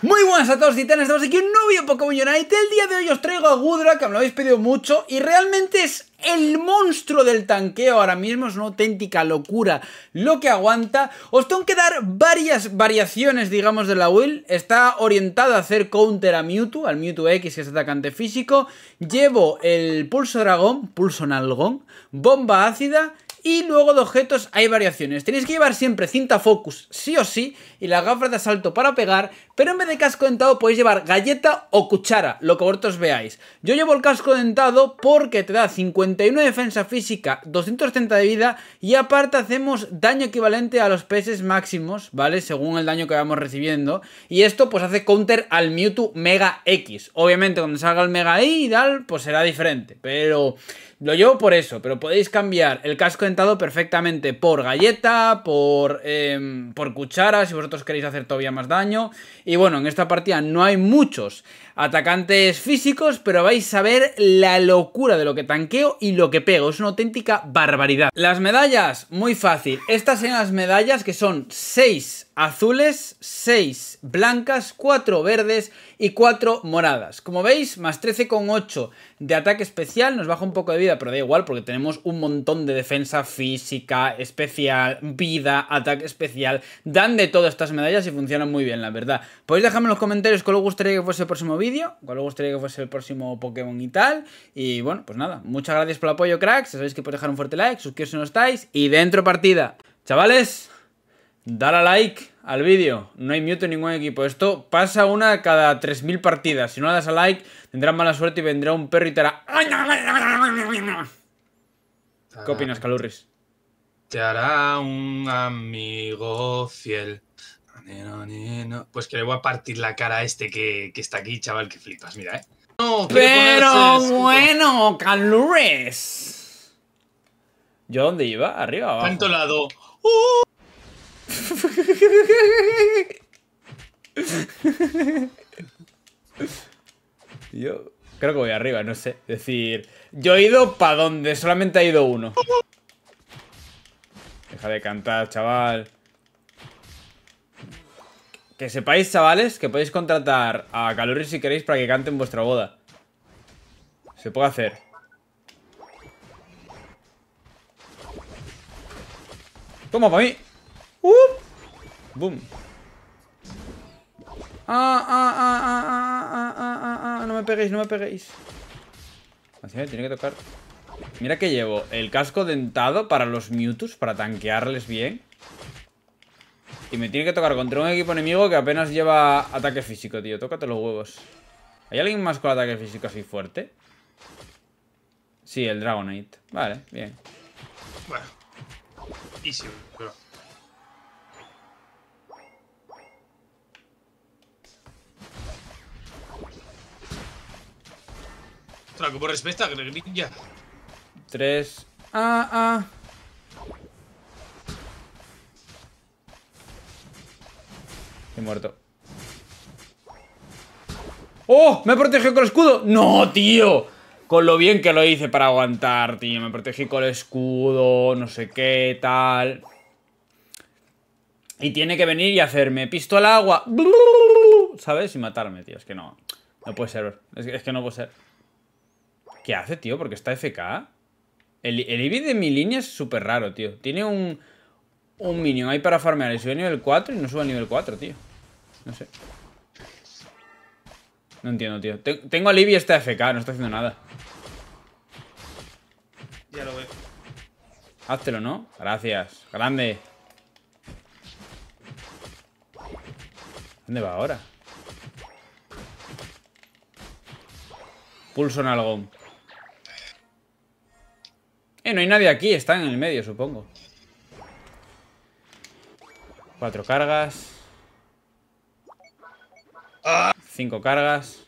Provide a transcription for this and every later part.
Muy buenas a todos titanes, estamos aquí en un nuevo vídeo Pokémon Unite. El día de hoy os traigo a Goodra, que me lo habéis pedido mucho y realmente es el monstruo del tanqueo ahora mismo. Es una auténtica locura lo que aguanta. Os tengo que dar varias variaciones, digamos, de la build. Está orientada a hacer counter a Mewtwo, al Mewtwo X, que es atacante físico. Llevo el Pulso Dragón, Pulso Nalgón, Bomba Ácida. Y luego de objetos hay variaciones. Tenéis que llevar siempre cinta focus, sí o sí, y las gafas de asalto para pegar, pero en vez de casco dentado podéis llevar galleta o cuchara, lo que vosotros veáis. Yo llevo el casco dentado porque te da 51 de defensa física, 230 de vida, y aparte hacemos daño equivalente a los PS máximos, ¿vale? Según el daño que vamos recibiendo. Y esto pues hace counter al Mewtwo Mega X. Obviamente cuando salga el Mega Y y tal, pues será diferente, pero... lo llevo por eso, pero podéis cambiar el casco dentado perfectamente por galleta, por cuchara, si vosotros queréis hacer todavía más daño. Y bueno, en esta partida no hay muchos atacantes físicos, pero vais a ver la locura de lo que tanqueo y lo que pego. Es una auténtica barbaridad. Las medallas, muy fácil. Estas son las medallas que son 6 azules, 6 blancas, 4 verdes y 4 moradas. Como veis, más 13,8 de ataque especial. Nos baja un poco de vida, pero da igual porque tenemos un montón de defensa física, especial, vida, ataque especial. Dan de todo estas medallas y funcionan muy bien, la verdad. Podéis dejarme en los comentarios cuál os gustaría que fuese el próximo vídeo, cuál os gustaría que fuese el próximo Pokémon y tal. Y bueno, pues nada, muchas gracias por el apoyo, cracks. Ya sabéis que podéis dejar un fuerte like, suscribiros si no estáis. Y dentro partida. Chavales, dale a like al vídeo. No hay Mewtwo en ningún equipo. Esto pasa una cada 3000 partidas. Si no le das a like, tendrás mala suerte y vendrá un perro y te hará... ¿Qué opinas, Calurris? Te hará un amigo fiel. Pues que le voy a partir la cara a este que está aquí, chaval, que flipas, mira, No, pero bueno, Calurris. ¿Yo dónde iba? ¿Arriba o abajo? ¿Cuánto lado? Yo creo que voy arriba, no sé. Es decir, yo he ido para donde solamente ha ido uno. Deja de cantar, chaval. Que sepáis, chavales, que podéis contratar a Calurris si queréis para que cante en vuestra boda. Se puede hacer. Toma, para mí. Boom. No me peguéis, no me peguéis. Así me tiene que tocar. Mira que llevo el casco dentado para los Mewtwo's, para tanquearles bien. Y me tiene que tocar contra un equipo enemigo que apenas lleva ataque físico, tío. Tócate los huevos. ¿Hay alguien más con ataque físico así fuerte? Sí, el Dragonite. Vale, bien. Bueno. Easy, bro. Ostras, ¿cómo respeta, Greninja? 3. He muerto. ¡Oh! ¡Me protegió con el escudo! ¡No, tío! Con lo bien que lo hice para aguantar, tío. Me protegí con el escudo, no sé qué, tal. Y tiene que venir y hacerme pistola agua, ¿sabes? Y matarme, tío. Es que no. No puede ser. Es que no puede ser. ¿Qué hace, tío? Porque está FK. El Eevee de mi línea es súper raro, tío. Tiene un minion ahí para farmear y sube a nivel 4 y no sube a nivel 4, tío. No sé. No entiendo, tío. Tengo al Eevee y está FK, no está haciendo nada. Ya lo veo. Háztelo, ¿no? Gracias. Grande. ¿Dónde va ahora? Pulso Nalgón. No hay nadie aquí, están en el medio, supongo. 4 cargas. 5 cargas.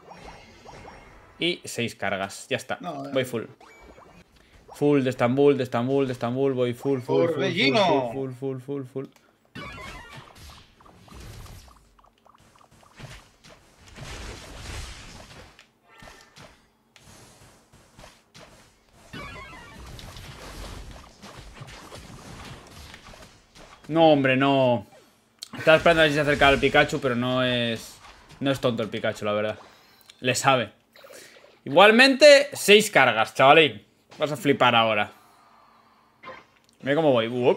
Y 6 cargas. Ya está. Voy full. Full de Estambul, de Estambul, de Estambul. Voy full. No, hombre, no. Estaba esperando a ver si se acercaba el Pikachu, pero no es... No es tonto el Pikachu, la verdad. Le sabe. Igualmente, 6 cargas, chavalín. Vas a flipar ahora. Mira cómo voy. Voy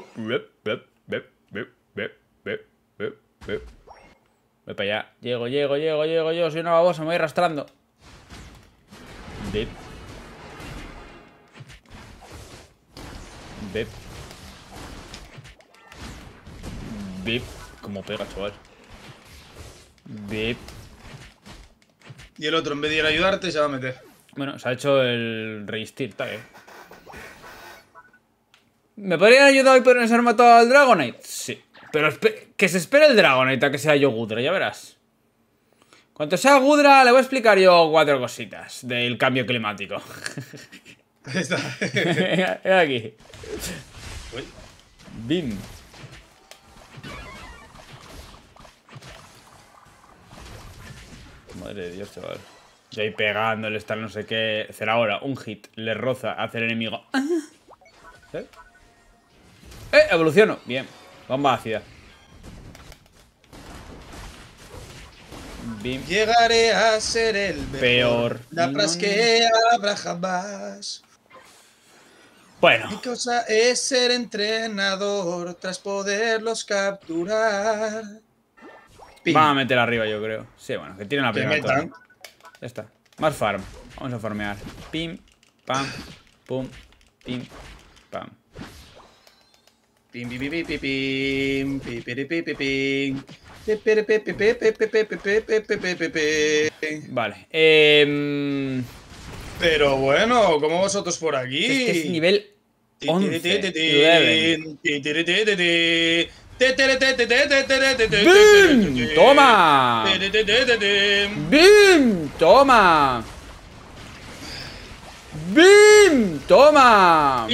para allá. Llego. Soy una babosa, me voy arrastrando. Bip. Bip. Bip. Como pega, chaval. Bip. Y el otro, en vez de ir a ayudarte, se va a meter. Bueno, se ha hecho el resistir, está bien. ¿Me podrían ayudar y podrían haber matado al Dragonite? Sí. Pero que se espere el Dragonite a que sea yo Gudra, ya verás. Cuando sea Gudra, le voy a explicar yo 4 cositas del cambio climático. Ahí está. Venga aquí. Uy. Bim. Madre de Dios, chaval. Yo ahí pegándole, estar no sé qué. Hacer ahora un hit, le roza, hace el enemigo. ¿Eh? Evoluciono. Bien. Bomba ácida. Bim. Llegaré a ser el mejor. Peor. La que habrá jamás. Bueno. Mi cosa es ser entrenador tras poderlos capturar. Pim. Van a meter arriba, yo creo. Sí, bueno, que tienen la Que primera metan. torre. Ya está. Más farm. Vamos a farmear. Pim, pam, pum, pim, pam. Pim, pim, pim, pim, pim, pim, pim, pim, pim, pim. Vale. Pero bueno, como vosotros por aquí. Es que es nivel 11. ¡Bim! ¡Toma! ¡Bim! ¡Toma! ¡Bim! ¡Toma!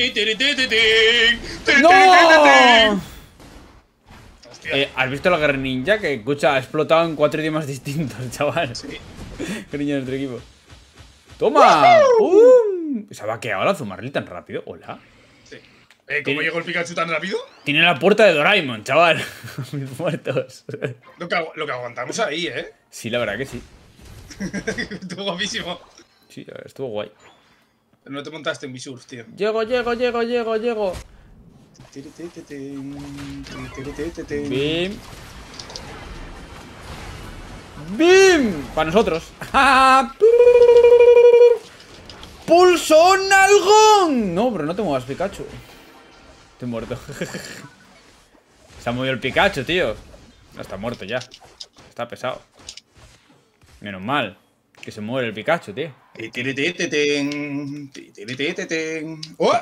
¡No! ¿Has visto la guerra ninja? Que escucha, ha explotado en 4 idiomas distintos, chaval. Sí. Qué niño de nuestro equipo. ¡Toma! ¡Pum! ¿Se ha vaqueado la Zumarli tan rápido? ¿Hola? Sí. ¿Cómo llegó el Pikachu tan rápido? Tiene la puerta de Doraemon, chaval. Mis muertos. Lo que aguantamos ahí, ¿eh? Sí, la verdad que sí. Estuvo guapísimo. Sí, estuvo guay. Pero no te montaste en mi surf, tío. Llego. Bim. ¡Bim! Para nosotros. ¡Pulso nalgón! No, pero no te muevas, Pikachu. Estoy muerto. Se ha movido el Pikachu, tío. No, está muerto ya. Está pesado. Menos mal que se muere el Pikachu, tío. ¡Oh!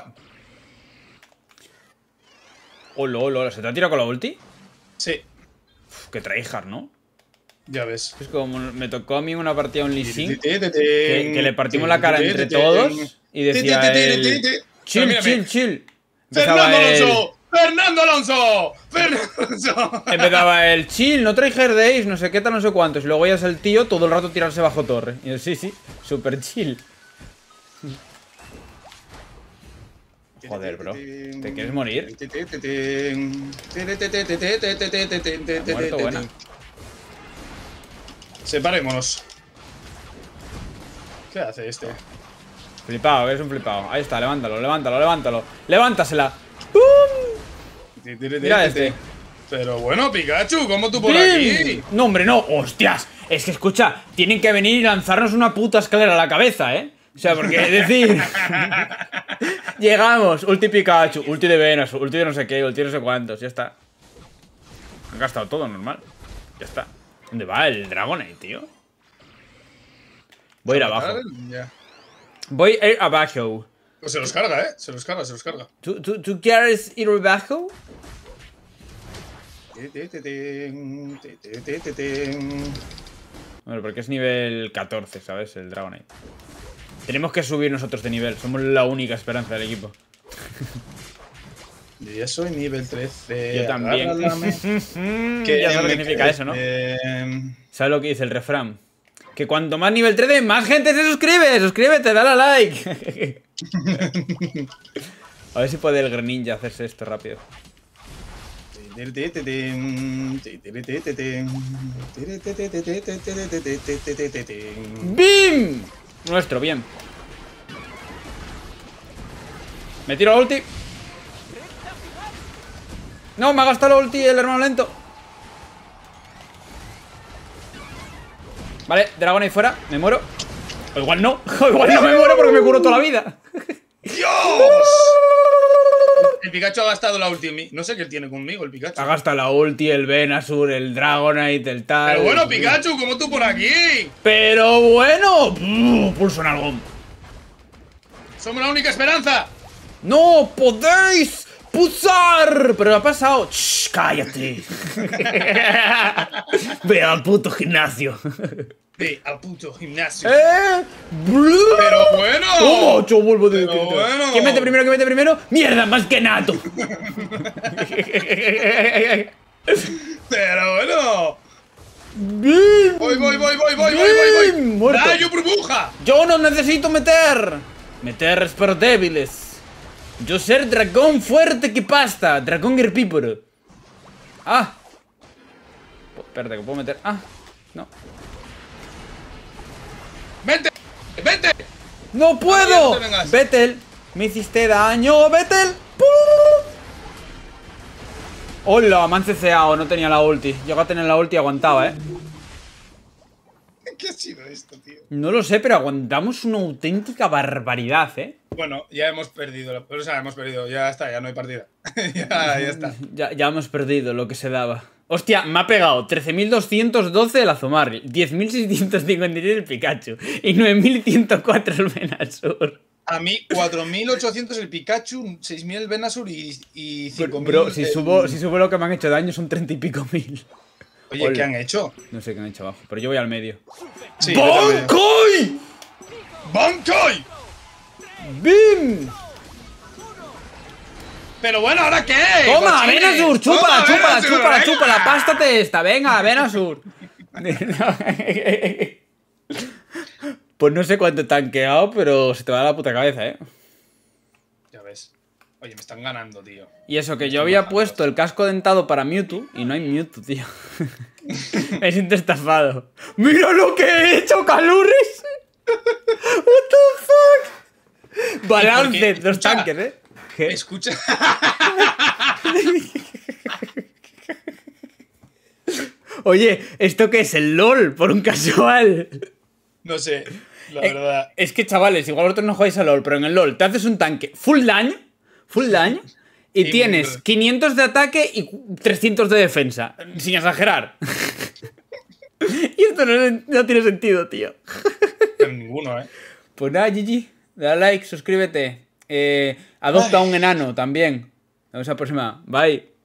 Hola, ¿se te ha tirado con la ulti? Sí, Uf, qué tryhard, ¿no? ya ves. Es como me tocó a mí una partida un Lee Sin que le partimos la cara entre todos y decía él, chill. ¡Fernando Alonso! Empezaba el chill, no tryhardéis, no sé qué tal, no sé cuántos. Y luego ya es el tío todo el rato tirarse bajo torre. Y yo, sí, super chill. Joder, bro. ¿Te quieres morir? Muerto, buena. Separémonos. ¿Qué hace este? Flipado, es un flipado. Ahí está, levántalo. ¡Levántasela! ¡Pum! Mira este. Pero bueno, Pikachu, ¿cómo tú por aquí? No, hombre, no. ¡Hostias! Es que escucha, tienen que venir y lanzarnos una puta escalera a la cabeza, ¿eh? O sea, porque decir... Llegamos, ulti Pikachu, ulti de Venus, ulti de no sé qué, ulti de no sé cuántos, ya está. Han gastado todo, normal. Ya está. ¿Dónde va el Dragonite, tío? Voy a ir abajo. Ya. Voy a ir abajo. Pues se los carga, ¿eh? Se los carga. ¿Tú quieres ir abajo? Bueno, porque es nivel 14, ¿sabes? El Dragonite. Tenemos que subir nosotros de nivel. Somos la única esperanza del equipo. Yo ya soy nivel 13. Yo también. Que ya sabes lo que significa eso, ¿no? ¿Sabes lo que dice el refrán? Que cuanto más nivel 13, más gente se suscribe. Suscríbete, dale a like. A ver si puede el Greninja hacerse esto rápido. ¡Bim! Nuestro, bien. Me tiro la ulti. No, me ha gastado la ulti el hermano lento. Vale, dragón ahí fuera, me muero. O igual no, igual no me muero porque me curo toda la vida. ¡Dios! El Pikachu ha gastado la ulti en mí. No sé qué tiene conmigo el Pikachu. Ha gastado la ulti, el Venusaur, el Dragonite, el tal. Pero bueno, Pikachu, ¿cómo tú por aquí? Pero bueno, pulso en algo. Somos la única esperanza. ¡No podéis pulsar! Pero me ha pasado. ¡Shh! ¡Cállate! Ve al puto gimnasio. Ve al puto gimnasio. Pero bueno. ¡Oh! Yo vuelvo de. Pero bueno. ¿Quién mete primero? ¿Quién mete primero? ¡Mierda! ¡Más que Nato! Pero bueno. ¡Bim! Voy. Muerto. ¡Rayo burbuja! Yo no necesito meter. Meter es para débiles. Yo ser dragón fuerte que pasta. Dragón herbívoro. Ah. Espérate, que puedo meter. Ah, no. ¡Vente! ¡No puedo! No te vengas. Vettel, me hiciste daño, Vettel. Hola, me han ceceado, no tenía la ulti. Llego a tener la ulti y aguantaba, ¿Qué ha sido esto, tío? No lo sé, pero aguantamos una auténtica barbaridad, Bueno, ya hemos perdido. O sea, hemos perdido. Ya está, ya no hay partida. ya está. Ya hemos perdido lo que se daba. Hostia, me ha pegado 13.212 el Azumarill, 10.653 el Pikachu y 9.104 el Venusaur. A mí, 4.800 el Pikachu, 6.000 el Venusaur y 5.000. Bro, si subo lo que me han hecho daño son 30 y pico mil. Oye, Hola. ¿qué han hecho? No sé qué han hecho abajo, pero yo voy al medio. Sí, ¡Bankai! ¡Bankai! ¡Bim! Pero bueno, ¿ahora qué? ¡Toma, cochines? Venusaur! ¡Chúpala, Toma, chúpala, Venusaur, chúpala, venga. chúpala! ¡Pástate esta! ¡Venga, Venusaur! Pues no sé cuánto he tanqueado, pero se te va la puta cabeza, Ya ves. Oye, me están ganando, tío. Y eso, que yo había puesto el casco dentado para Mewtwo y no hay Mewtwo, tío. Me siento estafado. ¡Mira lo que he hecho, Calurris! What the fuck? Balance, los escucha, tanques, ¿Qué? Escucha. Oye, ¿esto qué es? ¿El LOL? Por un casual. No sé, la verdad. Es que, chavales, igual vosotros no jugáis a LOL, pero en el LOL te haces un tanque full daño, y Sí, tienes 500 de ataque y 300 de defensa. Sin exagerar. Y esto no tiene sentido, tío. Pero ninguno, Pues nada, GG. Dale like, suscríbete. Adopta a un enano también. Nos vemos la próxima. Bye.